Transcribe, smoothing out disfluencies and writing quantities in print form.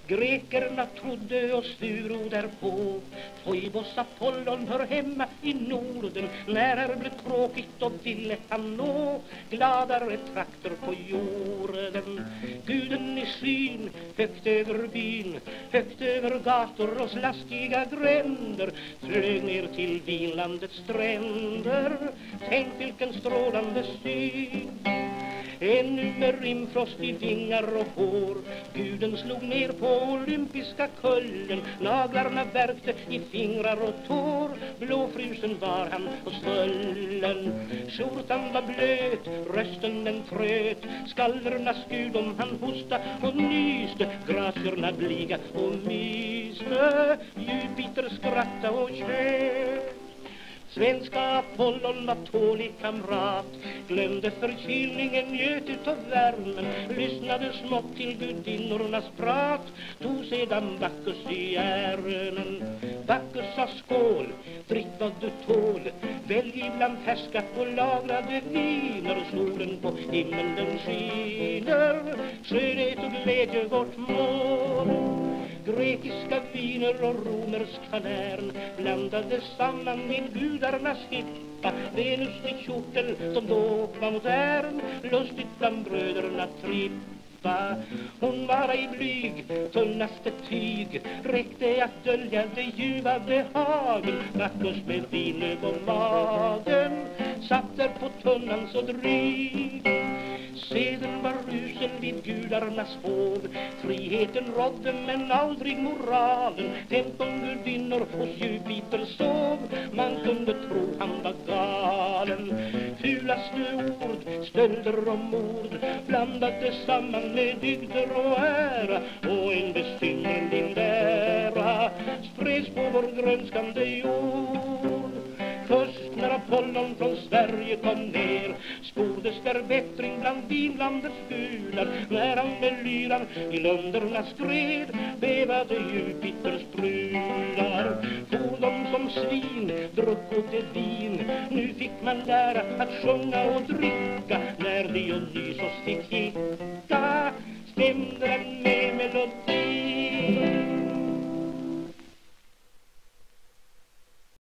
Grekerna trodde och sturo därpå, Foibos Apollon hör hemma i Norden. När det blev tråkigt och ville han nå gladare trakter på jorden. Guden i skyn, högt över byn, högt över gator och slaskiga gränder, flög ner till Vinlandets stränder. Tänk vilken strålande syn. Ännu med rimfrost i vingar och hår, Guden slog ner på olympiska kullen. Naglarna värkte i fingrar och tår, blåfrusen var han och svullen. Skjortan var blöt, rösten den tröt, skaldernas gud om han hosta och nyste. Gracierna bliga och myste, Jupiter skratta och tjöt. Svenska Apollon var tålig kamrat, glömde förkylningen, njöt utav värmen, lyssnade smått till gudinnornas prat, tog sedan Bacchus i ärnen. Bacchus sa skål, drick vad du tål, välj ibland färska och lagrade viner. Solen på himlen skiner, skönhet och glädje vårt mål. Grekiska viner och romersk falärn blandade samman med gudarnas hippa. Venus i kjortel som då var modern, lustigt bland bröderna trippa. Hon var ej blyg, tunnaste tyg, räckte att dölja det ljuva behagen. Bacchus med vin över magen, satt där på tunnan så dryg. Seden var rusen vid gudarnas hov, friheten rådde men aldrig moralen. 15 gudinnor hos Jupiter sov, man kunde tro han var galen. Fulaste ord, stölder och mord, blandade samman med dygder och ära, och en besynnerlig lära spreds på vår grönskande jord. Först när Apollon från Sverige kom ner, spordes där bättring bland Vinlandets gular. När han med lyran i lunderna skred, bevade Jupiters brudar. For de som svin, druck och det vin, nu fick man lära att sjunga och dricka. När Dionysos fick